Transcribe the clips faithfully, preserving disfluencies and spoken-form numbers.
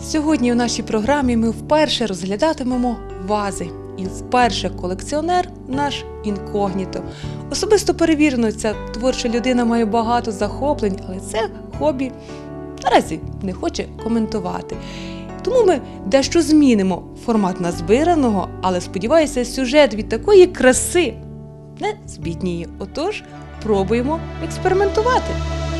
Сьогодні у нашій програмі ми вперше розглядатимемо вази. І вперше колекціонер наш інкогніто. Особисто перевірено, ця творча людина має багато захоплень, але це хобі наразі не хоче коментувати. Тому ми дещо змінимо формат назбираного, але, сподіваюся, сюжет від такої краси не збідніє. Отож, пробуємо експериментувати.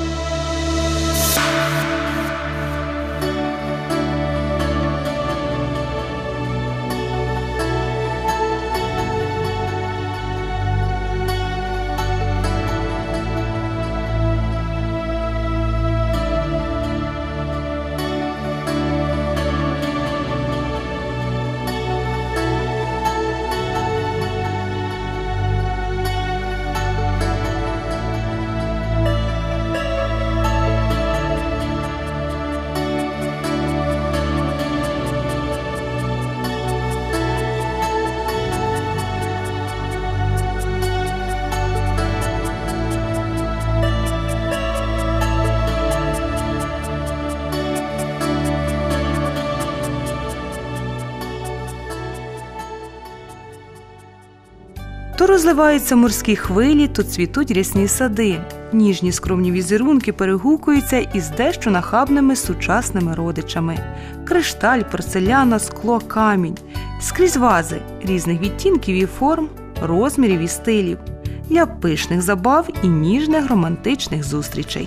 То розливаються морські хвилі, то цвітуть рясні сади. Ніжні скромні візерунки перегукуються із дещо нахабними сучасними родичами. Кришталь, порцеляна, скло, камінь. Скрізь вази різних відтінків і форм, розмірів і стилів. Для пишних забав і ніжних романтичних зустрічей.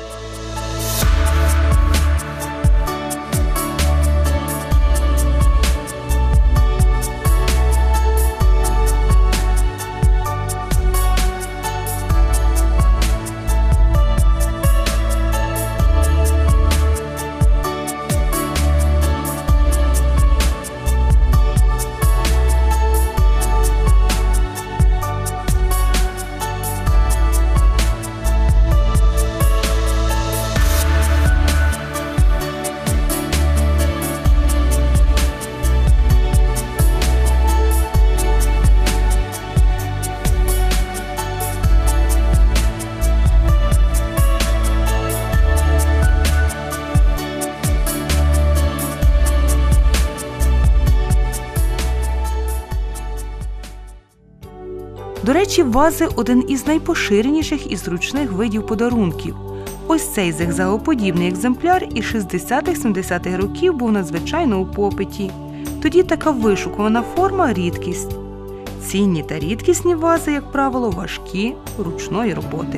До речі, вази – один із найпоширеніших і зручних видів подарунків. Ось цей зигзагоподібний екземпляр із шістдесятих-сімдесятих років був надзвичайно у попиті. Тоді така вишукувана форма – рідкість. Цінні та рідкісні вази, як правило, важкі, ручної роботи.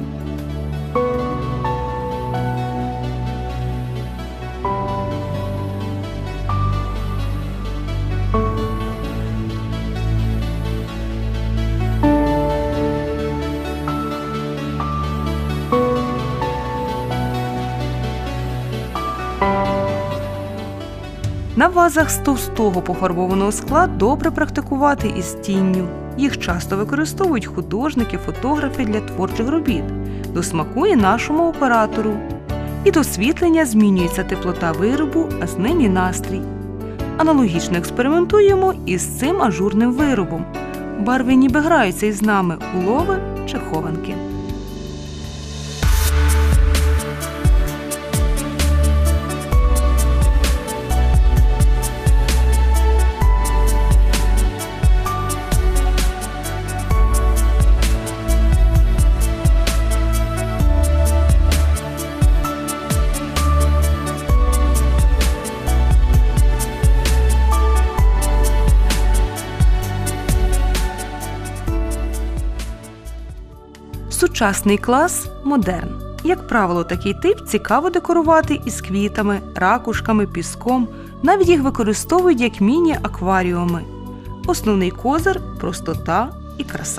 На вазах з товстого пофарбованого скла добре практикувати із тінню. Їх часто використовують художники, фотографи для творчих робіт. До смаку і нашому оператору. Від освітлення змінюється теплота виробу, а з ним і настрій. Аналогічно експериментуємо із цим ажурним виробом. Барви ніби граються із нами – улови чи хованки. Сучасний клас – модерн. Як правило, такий тип цікаво декорувати із квітами, ракушками, піском. Навіть їх використовують як міні-акваріуми. Основний козир – простота і краса.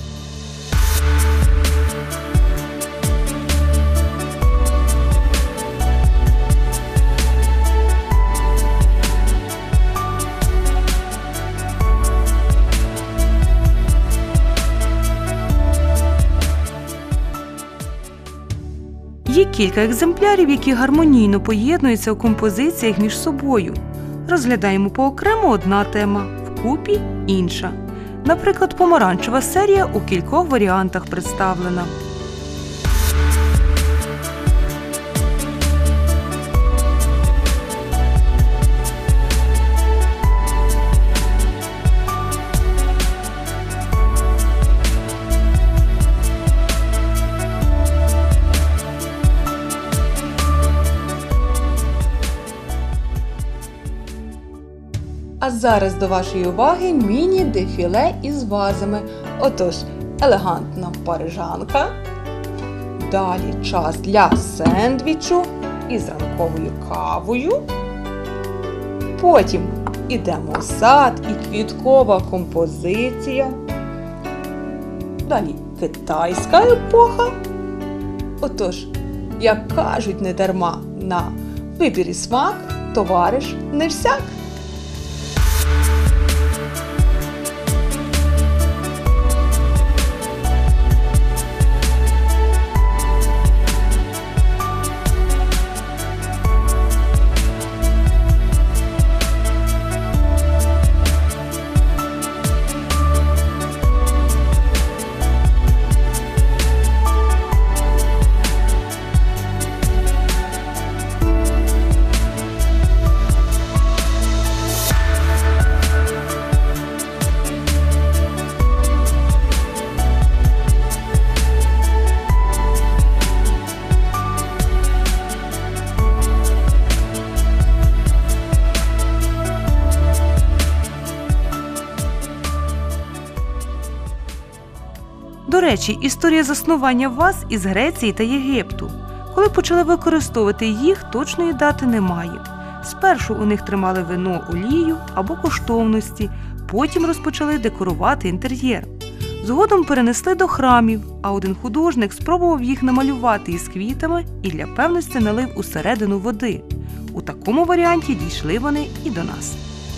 Є кілька екземплярів, які гармонійно поєднуються у композиціях між собою. Розглядаємо поокремо одна тема, вкупі – інша. Наприклад, помаранчева серія у кількох варіантах представлена. А зараз до вашої уваги міні-дефіле із вазами. Отож, елегантна парижанка. Далі час для сендвічу із ранковою кавою. Потім ідемо в сад і квіткова композиція. Далі китайська епоха. Отож, як кажуть недарма, на вибір і смак товариш не всяк. До речі, історія заснування ваз із Греції та Єгипту. Коли почали використовувати їх, точної дати немає. Спершу у них тримали вино, олію або коштовності, потім розпочали декорувати інтер'єр. Згодом перенесли до храмів, а один художник спробував їх намалювати із квітами і для певності налив усередину води. У такому варіанті дійшли вони і до нас.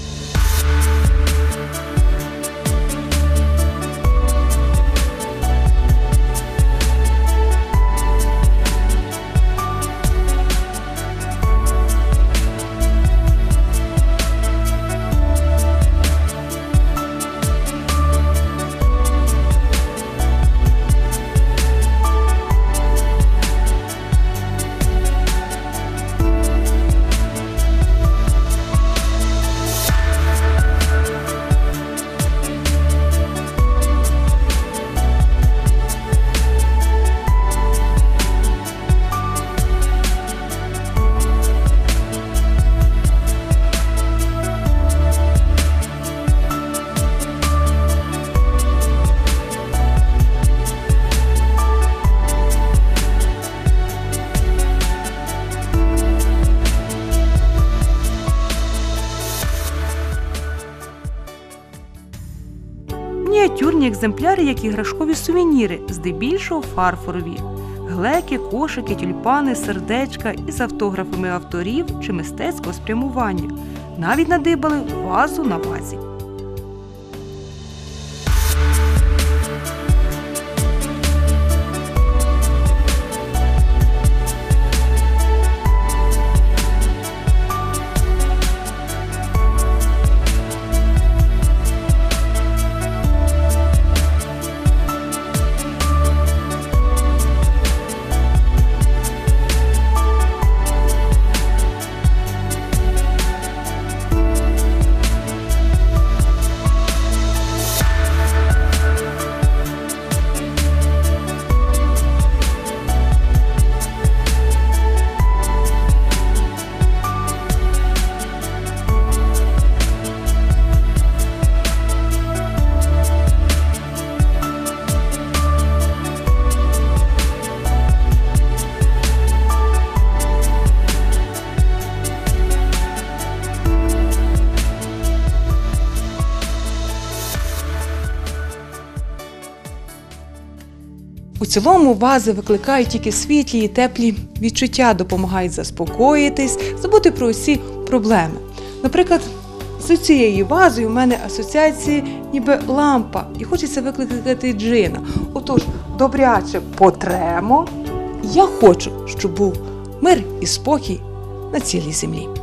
Мініатюрні екземпляри, як іграшкові сувеніри, здебільшого фарфорові. Глеки, кошики, тюльпани, сердечка із автографами авторів чи мистецького спрямування. Навіть надибали вазу на вазі. У цілому вази викликають тільки світлі і теплі відчуття, допомагають заспокоїтись, забути про усі проблеми. Наприклад, з цією вазою у мене асоціації ніби лампа і хочеться викликати джина. Отож, добряче потремо. Я хочу, щоб був мир і спокій на цілій землі.